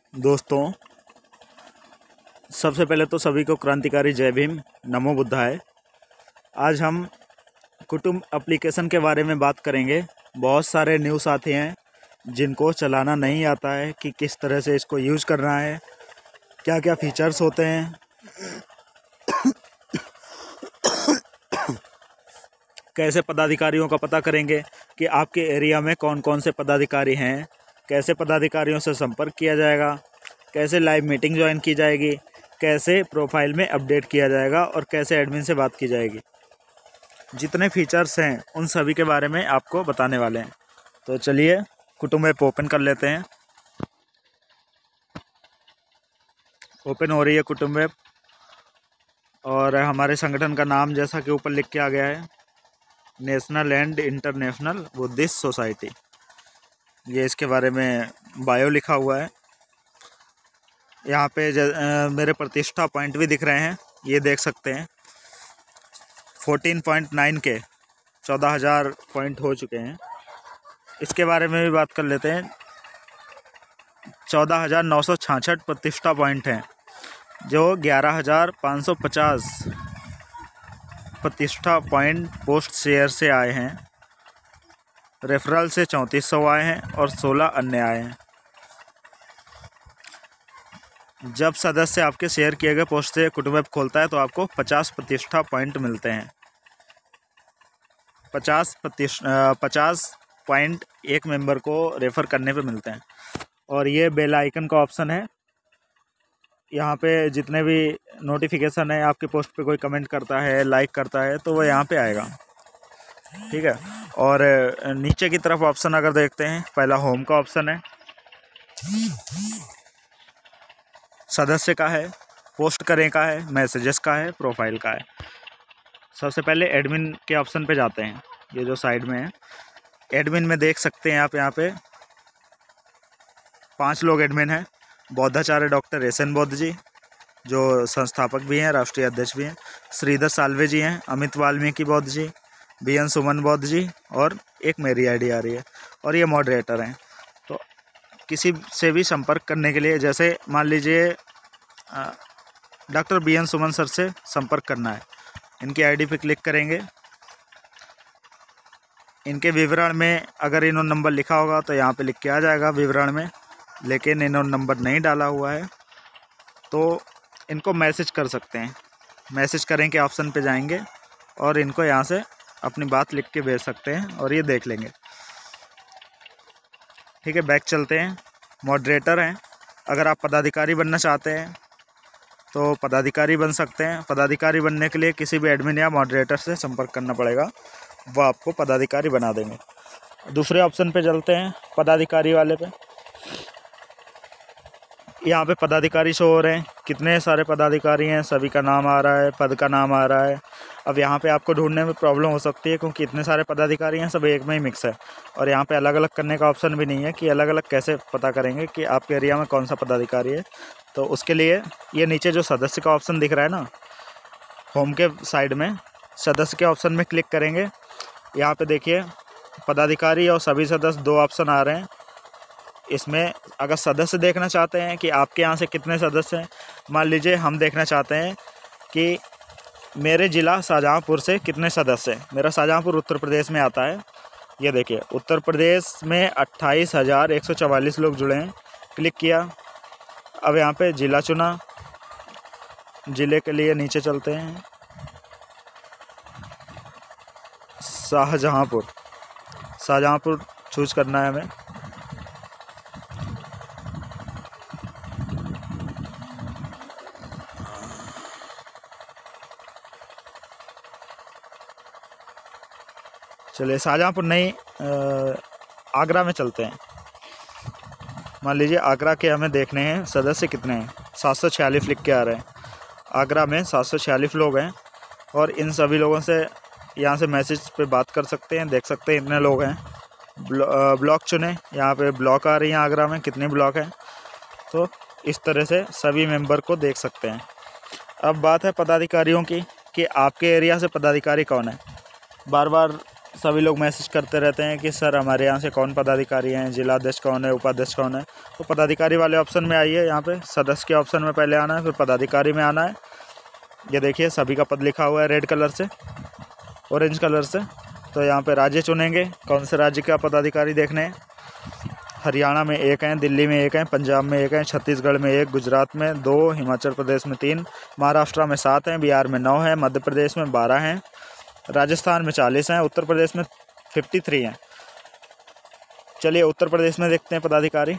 दोस्तों, सबसे पहले तो सभी को क्रांतिकारी जय भीम, नमो बुद्धाय। आज हम कुटुंब एप्लीकेशन के बारे में बात करेंगे। बहुत सारे न्यूज़ आते हैं जिनको चलाना नहीं आता है कि किस तरह से इसको यूज़ करना है, क्या क्या फीचर्स होते हैं, कैसे पदाधिकारियों का पता करेंगे कि आपके एरिया में कौन कौन से पदाधिकारी हैं, कैसे पदाधिकारियों से संपर्क किया जाएगा, कैसे लाइव मीटिंग ज्वाइन की जाएगी, कैसे प्रोफाइल में अपडेट किया जाएगा और कैसे एडमिन से बात की जाएगी। जितने फीचर्स हैं उन सभी के बारे में आपको बताने वाले हैं। तो चलिए कुटुंब ऐप ओपन कर लेते हैं। ओपन हो रही है कुटुंब ऐप और हमारे संगठन का नाम जैसा कि ऊपर लिख के आ गया है, national and international Buddhist society. ये इसके बारे में बायो लिखा हुआ है। यहाँ पे मेरे प्रतिष्ठा पॉइंट भी दिख रहे हैं, ये देख सकते हैं। 14.9 के 14,000 पॉइंट हो चुके हैं। इसके बारे में भी बात कर लेते हैं। 14,966 प्रतिष्ठा पॉइंट हैं, जो 11,550 प्रतिष्ठा पॉइंट पोस्ट शेयर से आए हैं। रेफरल से 3400 आए हैं और 16 अन्य आए हैं। जब सदस्य आपके शेयर किए गए पोस्ट से कुटुंब ऐप खोलता है तो आपको 50 प्रतिष्ठा पॉइंट मिलते हैं। 50 पॉइंट एक मेंबर को रेफ़र करने पे मिलते हैं। और ये बेल आइकन का ऑप्शन है। यहाँ पे जितने भी नोटिफिकेशन है, आपके पोस्ट पे कोई कमेंट करता है, लाइक करता है, तो वो यहाँ पे आएगा। ठीक है। और नीचे की तरफ ऑप्शन अगर देखते हैं, पहला होम का ऑप्शन है, सदस्य का है, पोस्ट करें का है, मैसेजेस का है, प्रोफाइल का है। सबसे पहले एडमिन के ऑप्शन पे जाते हैं। ये जो साइड में है, एडमिन में देख सकते हैं आप, यहाँ पे 5 लोग एडमिन हैं। बौद्धाचार्य डॉक्टर एस.एन. बौद्ध जी, जो संस्थापक भी हैं, राष्ट्रीय अध्यक्ष भी हैं। श्रीधर साल्वे जी हैं, अमित वाल्मीकि बौद्ध जी, बी.एन. सुमन बौद्ध जी, और एक मेरी आईडी आ रही है, और ये मॉडरेटर हैं। तो किसी से भी संपर्क करने के लिए, जैसे मान लीजिए डॉक्टर बी.एन. सुमन सर से संपर्क करना है, इनकी आईडी पे क्लिक करेंगे। इनके विवरण में अगर इन्होंने नंबर लिखा होगा तो यहाँ पे लिख के आ जाएगा विवरण में, लेकिन इन्होंने नंबर नहीं डाला हुआ है तो इनको मैसेज कर सकते हैं। मैसेज करें के ऑप्शन पे जाएंगे और इनको यहाँ से अपनी बात लिख के भेज सकते हैं और ये देख लेंगे। ठीक है, बैक चलते हैं। मॉडरेटर हैं, अगर आप पदाधिकारी बनना चाहते हैं तो पदाधिकारी बन सकते हैं। पदाधिकारी बनने के लिए किसी भी एडमिन या मॉडरेटर से संपर्क करना पड़ेगा, वो आपको पदाधिकारी बना देंगे। दूसरे ऑप्शन पे चलते हैं, पदाधिकारी वाले पे। यहाँ पे पदाधिकारी शो हो रहे हैं, कितने सारे पदाधिकारी हैं, सभी का नाम आ रहा है, पद का नाम आ रहा है। अब यहाँ पे आपको ढूंढने में प्रॉब्लम हो सकती है क्योंकि इतने सारे पदाधिकारी हैं, सब एक में ही मिक्स है। और यहाँ पे अलग अलग करने का ऑप्शन भी नहीं है कि अलग अलग कैसे पता करेंगे कि आपके एरिया में कौन सा पदाधिकारी है। तो उसके लिए ये नीचे जो सदस्य का ऑप्शन दिख रहा है ना, होम के साइड में सदस्य के ऑप्शन में क्लिक करेंगे। यहाँ पे देखिए पदाधिकारी और सभी सदस्य 2 ऑप्शन आ रहे हैं। इसमें अगर सदस्य देखना चाहते हैं कि आपके यहाँ से कितने सदस्य हैं, मान लीजिए हम देखना चाहते हैं कि मेरे ज़िला शाहजहाँपुर से कितने सदस्य हैं। मेरा शाहजहाँपुर उत्तर प्रदेश में आता है। ये देखिए उत्तर प्रदेश में 28,144 लोग जुड़े हैं। क्लिक किया, अब यहाँ पे ज़िला चुना, ज़िले के लिए नीचे चलते हैं, शाहजहाँपुर चूज करना है हमें। चलिए शाहजहाँपुर नहीं, आगरा में चलते हैं। मान लीजिए आगरा के हमें देखने हैं सदस्य कितने हैं, 746 लिख के आ रहे हैं। आगरा में 746 लोग हैं और इन सभी लोगों से यहाँ से मैसेज पे बात कर सकते हैं। देख सकते हैं इतने लोग हैं। ब्लॉक चुने, यहाँ पे ब्लॉक आ रही हैं आगरा में, कितने ब्लॉक हैं। तो इस तरह से सभी मेंबर को देख सकते हैं। अब बात है पदाधिकारियों की कि आपके एरिया से पदाधिकारी कौन है। बार बार सभी लोग मैसेज करते रहते हैं कि सर हमारे यहाँ से कौन पदाधिकारी हैं, जिला अध्यक्ष कौन है, उपाध्यक्ष कौन है। तो पदाधिकारी वाले ऑप्शन में आइए, यहाँ पे सदस्य के ऑप्शन में पहले आना है, फिर पदाधिकारी में आना है। ये देखिए सभी का पद लिखा हुआ है रेड कलर से, ऑरेंज कलर से। तो यहाँ पे राज्य चुनेंगे, कौन से राज्य का पदाधिकारी देखने हैं। हरियाणा में 1 हैं, दिल्ली में 1 हैं, पंजाब में 1 हैं, छत्तीसगढ़ में 1, गुजरात में 2, हिमाचल प्रदेश में 3, महाराष्ट्र में 7 हैं, बिहार में 9 हैं, मध्य प्रदेश में 12 हैं, राजस्थान में 40 हैं, उत्तर प्रदेश में 53 हैं। चलिए उत्तर प्रदेश में देखते हैं पदाधिकारी।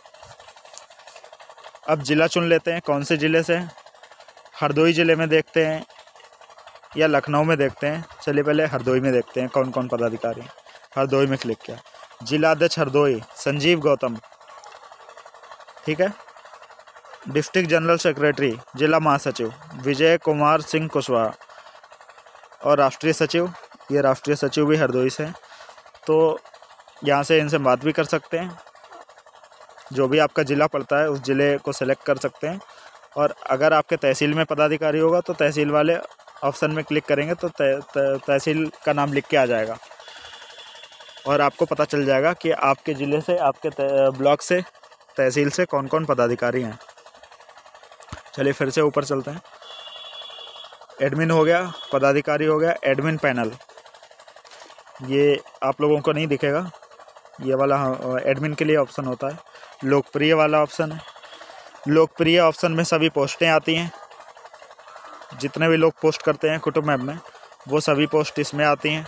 अब जिला चुन लेते हैं, कौन से ज़िले से। हरदोई ज़िले में देखते हैं या लखनऊ में देखते हैं। चलिए पहले हरदोई में देखते हैं कौन कौन पदाधिकारी। हरदोई में क्लिक किया, जिला अध्यक्ष हरदोई संजीव गौतम, ठीक है। डिस्ट्रिक्ट जनरल सेक्रेटरी जिला महासचिव विजय कुमार सिंह कुशवाहा, और राष्ट्रीय सचिव, ये राष्ट्रीय सचिव भी हरदोई से हैं। तो यहाँ से इनसे बात भी कर सकते हैं। जो भी आपका ज़िला पड़ता है उस ज़िले को सेलेक्ट कर सकते हैं। और अगर आपके तहसील में पदाधिकारी होगा तो तहसील वाले ऑप्शन में क्लिक करेंगे तो तहसील का नाम लिख के आ जाएगा और आपको पता चल जाएगा कि आपके ज़िले से, आपके ब्लॉक से, तहसील से कौन कौन पदाधिकारी हैं। चलिए फिर से ऊपर चलते हैं। एडमिन हो गया, पदाधिकारी हो गया, एडमिन पैनल, ये आप लोगों को नहीं दिखेगा, ये वाला एडमिन के लिए ऑप्शन होता है। लोकप्रिय वाला ऑप्शन है। लोकप्रिय ऑप्शन में सभी पोस्टें आती हैं, जितने भी लोग पोस्ट करते हैं कुटुंब मैप में वो सभी पोस्ट इसमें आती हैं।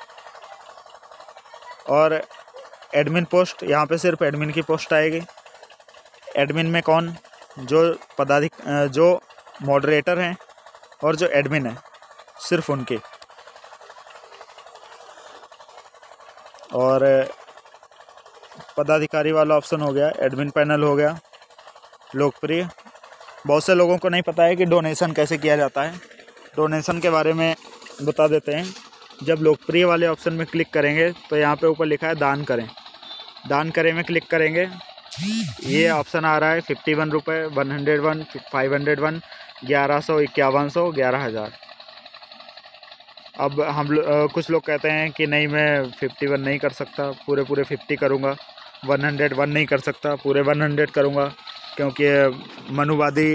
और एडमिन पोस्ट, यहाँ पे सिर्फ एडमिन की पोस्ट आएगी। एडमिन में कौन, जो मॉडरेटर हैं और जो एडमिन है, सिर्फ उनके। और पदाधिकारी वाला ऑप्शन हो गया, एडमिन पैनल हो गया, लोकप्रिय। बहुत से लोगों को नहीं पता है कि डोनेशन कैसे किया जाता है। डोनेशन के बारे में बता देते हैं। जब लोकप्रिय वाले ऑप्शन में क्लिक करेंगे तो यहाँ पे ऊपर लिखा है दान करें। दान करें में क्लिक करेंगे, ये ऑप्शन आ रहा है 51 रुपये, 101, 501, 1100, 5100, 11,000। अब कुछ लोग कहते हैं कि नहीं मैं 51 नहीं कर सकता, पूरे 50 करूँगा। 101 नहीं कर सकता, पूरे 100 करूँगा, क्योंकि मनुवादी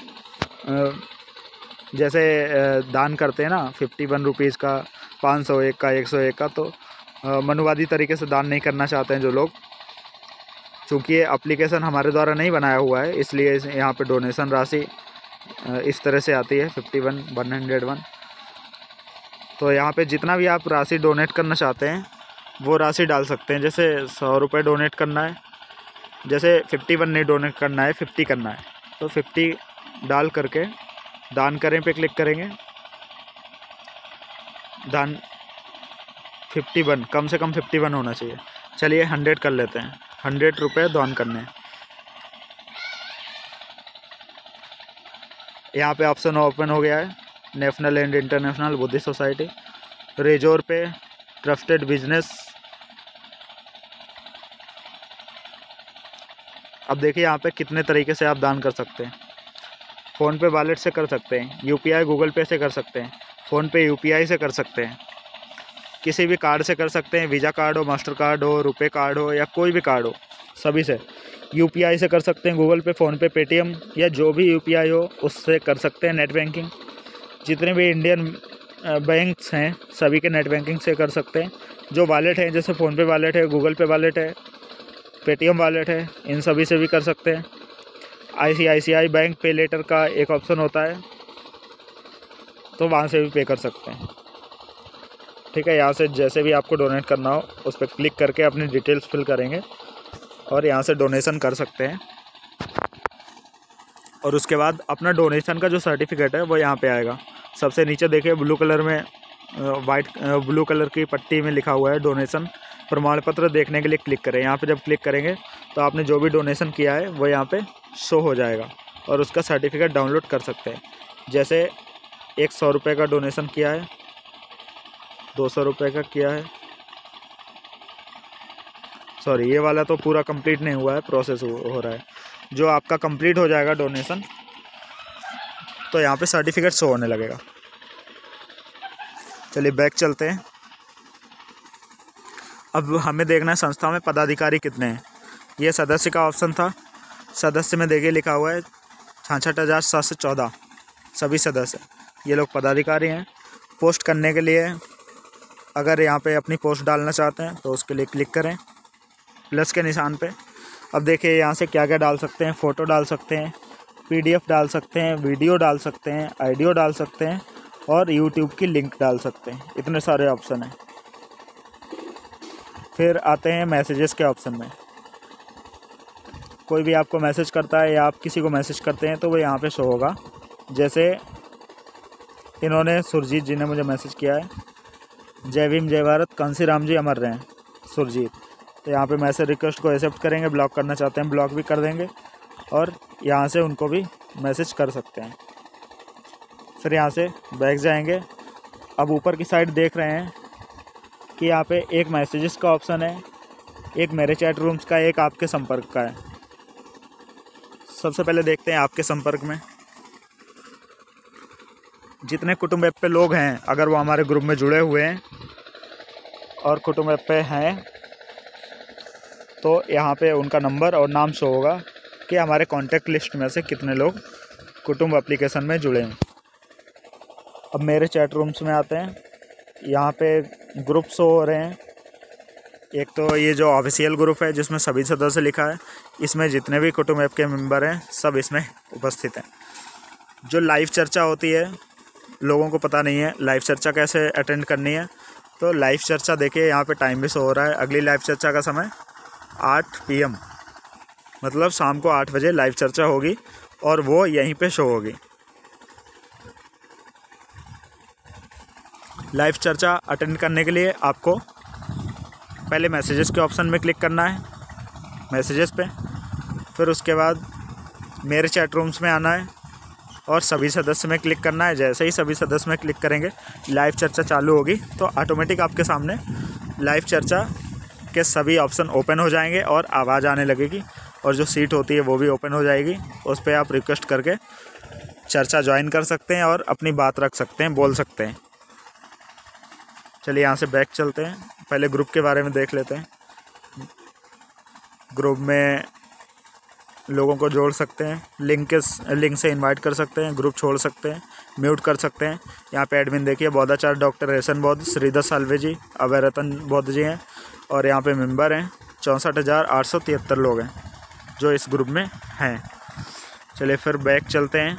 जैसे दान करते हैं ना 51 रुपीज़ का, 501 का, 101 का, तो मनुवादी तरीके से दान नहीं करना चाहते हैं जो लोग। चूँकि ये एप्लीकेशन हमारे द्वारा नहीं बनाया हुआ है, इसलिए यहाँ पे डोनेशन राशि इस तरह से आती है 51, 101। तो यहाँ पे जितना भी आप राशि डोनेट करना चाहते हैं वो राशि डाल सकते हैं। जैसे 100 रुपये डोनेट करना है, जैसे 51 नहीं डोनेट करना है, 50 करना है, तो 50 डाल करके दान करें पे क्लिक करेंगे। दान 51, कम से कम 51 होना चाहिए। चलिए 100 कर लेते हैं, 100 रुपये दान करने हैं। यहाँ पे ऑप्शन ओपन हो गया है, national and international Buddhist society, रेजोर पे, ट्रस्टेड बिजनेस। अब देखिए यहाँ पे कितने तरीके से आप दान कर सकते हैं। फ़ोन पे वॉलेट से कर सकते हैं, यूपीआई गूगल पे से कर सकते हैं, फ़ोन पे यूपीआई से कर सकते हैं, किसी भी कार्ड से कर सकते हैं, वीज़ा कार्ड हो, मास्टर कार्ड हो, रुपए कार्ड हो, या कोई भी कार्ड हो, सभी से। यूपीआई से कर सकते हैं, गूगल पे, फ़ोन पे, पेटीएम, या जो भी यूपीआई हो उससे कर सकते हैं। नेट बैंकिंग, जितने भी इंडियन बैंक्स हैं सभी के नेट बैंकिंग से कर सकते हैं। जो वॉलेट है, जैसे फ़ोन पे वॉलेट है, गूगल पे वॉलेट है, पेटीएम वॉलेट है, इन सभी से भी कर सकते हैं। आईसीआईसीआई बैंक पे लेटर का एक ऑप्शन होता है, तो वहाँ से भी पे कर सकते हैं। ठीक है, यहाँ से जैसे भी आपको डोनेट करना हो उस पर क्लिक करके अपनी डिटेल्स फिल करेंगे और यहाँ से डोनेशन कर सकते हैं। और उसके बाद अपना डोनेशन का जो सर्टिफिकेट है वो यहाँ पे आएगा। सबसे नीचे देखिए ब्लू कलर में, ब्लू कलर की पट्टी में लिखा हुआ है डोनेशन प्रमाण पत्र देखने के लिए क्लिक करें। यहाँ पे जब क्लिक करेंगे तो आपने जो भी डोनेशन किया है वो यहाँ पे शो हो जाएगा और उसका सर्टिफिकेट डाउनलोड कर सकते हैं। जैसे 100 रुपये का डोनेशन किया है, 200 रुपये का किया है, सॉरी ये वाला तो पूरा कंप्लीट नहीं हुआ है, प्रोसेस हो रहा है। जो आपका कंप्लीट हो जाएगा डोनेशन तो यहाँ पे सर्टिफिकेट शो होने लगेगा। चलिए बैक चलते हैं। अब हमें देखना है संस्था में पदाधिकारी कितने हैं। ये सदस्य का ऑप्शन था। सदस्य में देखिए लिखा हुआ है 66,714 सभी सदस्य, ये लोग पदाधिकारी हैं। पोस्ट करने के लिए अगर यहाँ पे अपनी पोस्ट डालना चाहते हैं तो उसके लिए क्लिक करें प्लस के निशान पे। अब देखिए यहाँ से क्या क्या डाल सकते हैं। फ़ोटो डाल सकते हैं, PDF डाल सकते हैं, वीडियो डाल सकते हैं, ऑडियो डाल सकते हैं और यूट्यूब की लिंक डाल सकते हैं। इतने सारे ऑप्शन हैं। फिर आते हैं मैसेजेस के ऑप्शन में। कोई भी आपको मैसेज करता है या आप किसी को मैसेज करते हैं तो वो यहाँ पे शो होगा। जैसे इन्होंने सुरजीत जी ने मुझे मैसेज किया है, जय भीम जय भारत, कांसी राम जी अमर रहें सुरजीत। तो यहाँ पे मैसेज रिक्वेस्ट को एक्सेप्ट करेंगे, ब्लॉक करना चाहते हैं ब्लॉक भी कर देंगे और यहाँ से उनको भी मैसेज कर सकते हैं। फिर यहाँ से बैक जाएंगे। अब ऊपर की साइड देख रहे हैं कि यहाँ पे एक मैसेजेस का ऑप्शन है, एक मेरे चैट रूम्स का, एक आपके संपर्क का है। सबसे पहले देखते हैं आपके संपर्क में जितने कुटुंब ऐप पे लोग हैं, अगर वो हमारे ग्रुप में जुड़े हुए हैं और कुटुंब ऐप पे हैं तो यहाँ पे उनका नंबर और नाम शो होगा कि हमारे कॉन्टैक्ट लिस्ट में से कितने लोग कुटुंब एप्लीकेशन में जुड़े हैं। अब मेरे चैट रूम्स में आते हैं। यहाँ पे ग्रुप शो हो रहे हैं। एक तो ये जो ऑफिशियल ग्रुप है जिसमें सभी सदस्य लिखा है, इसमें जितने भी कुटुंब ऐप के मेंबर हैं सब इसमें उपस्थित हैं। जो लाइव चर्चा होती है, लोगों को पता नहीं है लाइव चर्चा कैसे अटेंड करनी है। तो लाइव चर्चा देखिए यहाँ पे टाइम भी शो हो रहा है। अगली लाइव चर्चा का समय 8 PM, मतलब शाम को 8 बजे लाइव चर्चा होगी और वो यहीं पे शो होगी। लाइव चर्चा अटेंड करने के लिए आपको पहले मैसेजेस के ऑप्शन में क्लिक करना है, मैसेजेस पे। फिर उसके बाद मेरे चैट रूम्स में आना है और सभी सदस्य में क्लिक करना है। जैसे ही सभी सदस्य में क्लिक करेंगे लाइव चर्चा चालू होगी तो ऑटोमेटिक आपके सामने लाइव चर्चा के सभी ऑप्शन ओपन हो जाएंगे और आवाज़ आने लगेगी और जो सीट होती है वो भी ओपन हो जाएगी। उस पर आप रिक्वेस्ट करके चर्चा ज्वाइन कर सकते हैं और अपनी बात रख सकते हैं, बोल सकते हैं। चलिए यहाँ से बैक चलते हैं। पहले ग्रुप के बारे में देख लेते हैं। ग्रुप में लोगों को जोड़ सकते हैं, लिंक से इनवाइट कर सकते हैं, ग्रुप छोड़ सकते हैं, म्यूट कर सकते हैं। यहाँ पे एडमिन देखिए बौद्धाचार्य डॉक्टर रेशन बौद्ध, श्रीधर साल्वे जी, अभयरतन बौद्ध जी हैं और यहाँ पे मेंबर हैं 64,873 लोग हैं जो इस ग्रुप में हैं। चलिए फिर बैक चलते हैं।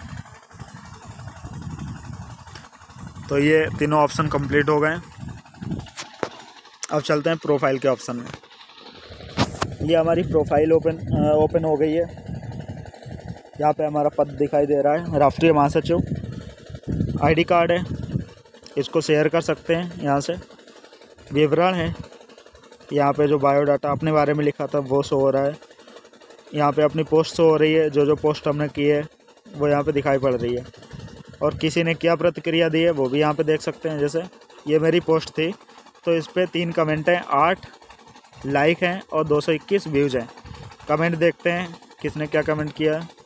तो ये तीनों ऑप्शन कंप्लीट हो गए। अब चलते हैं प्रोफाइल के ऑप्शन में। ये हमारी प्रोफाइल ओपन हो गई है। यहाँ पे हमारा पद दिखाई दे रहा है, राष्ट्रीय महासचिव। आईडी कार्ड है, इसको शेयर कर सकते हैं। यहाँ से विवरण है, यहाँ पे जो बायोडाटा अपने बारे में लिखा था वो शो हो रहा है। यहाँ पे अपनी पोस्ट शो हो रही है, जो पोस्ट हमने की है वो यहाँ पे दिखाई पड़ रही है और किसी ने क्या प्रतिक्रिया दी है वो भी यहाँ पे देख सकते हैं। जैसे ये मेरी पोस्ट थी तो इस पर 3 कमेंट हैं, 8 लाइक हैं और 221 व्यूज़ हैं। कमेंट देखते हैं किसने क्या कमेंट किया है।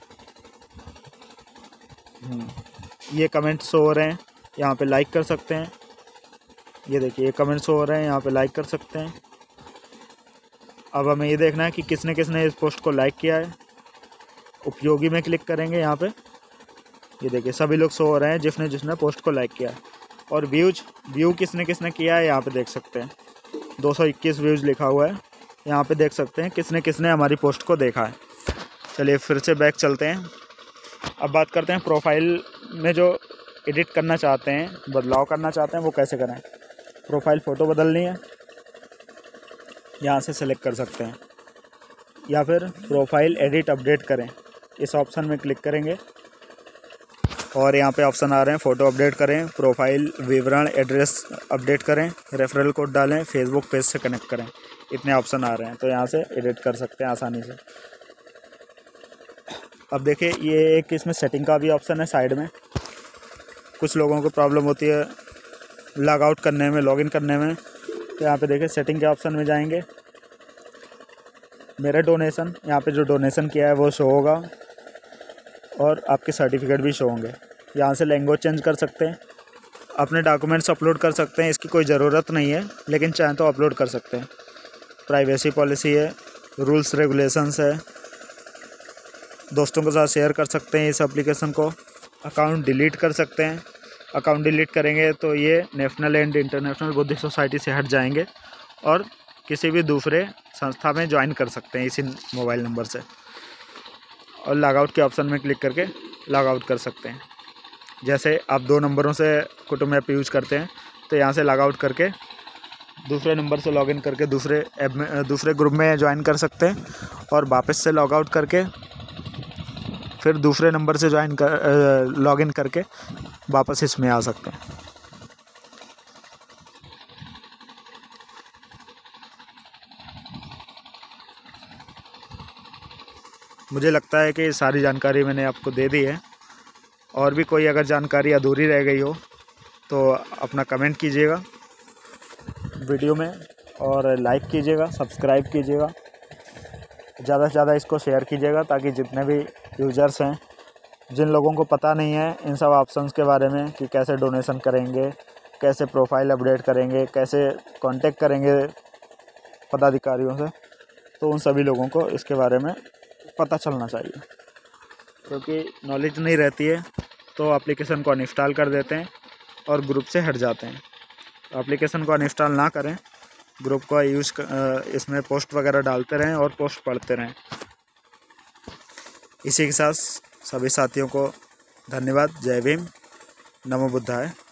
ये कमेंट शो हो रहे हैं, यहाँ पे लाइक कर सकते हैं। ये देखिए ये कमेंट शो हो रहे हैं, यहाँ पे लाइक कर सकते हैं। अब हमें ये देखना है कि किसने किसने इस पोस्ट को लाइक किया है। उपयोगी में क्लिक करेंगे यहाँ पे, ये देखिए सभी लोग शो हो रहे हैं जिसने जिसने पोस्ट को लाइक किया है। और व्यू किसने किसने किया है यहाँ पे देख सकते हैं। 221 व्यूज़ लिखा हुआ है, यहाँ पे देख सकते हैं किसने किसने हमारी पोस्ट को देखा है। चलिए फिर से बैक चलते हैं। अब बात करते हैं प्रोफाइल में जो एडिट करना चाहते हैं, बदलाव करना चाहते हैं, वो कैसे करें। प्रोफाइल फ़ोटो बदलनी है, यहाँ से सेलेक्ट कर सकते हैं, या फिर प्रोफाइल एडिट अपडेट करें, इस ऑप्शन में क्लिक करेंगे और यहाँ पे ऑप्शन आ रहे हैं फ़ोटो अपडेट करें, प्रोफाइल विवरण एड्रेस अपडेट करें, रेफरल कोड डालें, फेसबुक पेज से कनेक्ट करें। इतने ऑप्शन आ रहे हैं तो यहाँ से एडिट कर सकते हैं आसानी से। अब देखिए ये एक इसमें सेटिंग का भी ऑप्शन है साइड में। कुछ लोगों को प्रॉब्लम होती है लॉग आउट करने में, लॉगिन करने में, तो यहाँ पे देखिए सेटिंग के ऑप्शन में जाएंगे। मेरा डोनेशन, यहाँ पे जो डोनेशन किया है वो शो होगा और आपके सर्टिफिकेट भी शो होंगे। यहाँ से लैंग्वेज चेंज कर सकते हैं, अपने डॉक्यूमेंट्स अपलोड कर सकते हैं, इसकी कोई ज़रूरत नहीं है, लेकिन चाहें तो अपलोड कर सकते हैं। प्राइवेसी पॉलिसी है, रूल्स रेगुलेशंस है, दोस्तों के साथ शेयर कर सकते हैं इस एप्लीकेशन को। अकाउंट डिलीट कर सकते हैं। अकाउंट डिलीट करेंगे तो ये national and international Buddhist society से हट जाएंगे और किसी भी दूसरे संस्था में ज्वाइन कर सकते हैं इसी मोबाइल नंबर से, और लॉग आउट के ऑप्शन में क्लिक करके लॉग आउट कर सकते हैं। जैसे आप 2 नंबरों से कुटुंब ऐप यूज़ करते हैं तो यहाँ से लॉग आउट करके दूसरे नंबर से लॉगिन करके दूसरे ऐप में, दूसरे ग्रुप में ज्वाइन कर सकते हैं, और वापस से लॉग आउट करके फिर दूसरे नंबर से लॉगिन करके वापस इसमें आ सकते हैं। मुझे लगता है कि सारी जानकारी मैंने आपको दे दी है। और भी कोई अगर जानकारी अधूरी रह गई हो तो अपना कमेंट कीजिएगा वीडियो में, और लाइक कीजिएगा, सब्सक्राइब कीजिएगा, ज़्यादा से ज़्यादा इसको शेयर कीजिएगा, ताकि जितने भी यूज़र्स हैं, जिन लोगों को पता नहीं है इन सब ऑप्शंस के बारे में कि कैसे डोनेशन करेंगे, कैसे प्रोफाइल अपडेट करेंगे, कैसे कांटेक्ट करेंगे पदाधिकारियों से, तो उन सभी लोगों को इसके बारे में पता चलना चाहिए। क्योंकि नॉलेज नहीं रहती है तो एप्लीकेशन को अनइंस्टॉल कर देते हैं और ग्रुप से हट जाते हैं। तो एप्लीकेशन को अनइंस्टॉल ना करें, ग्रुप का यूज़ इसमें पोस्ट वगैरह डालते रहें और पोस्ट पढ़ते रहें। इसी के साथ सभी साथियों को धन्यवाद। जय भीम, नमो बुद्धाय।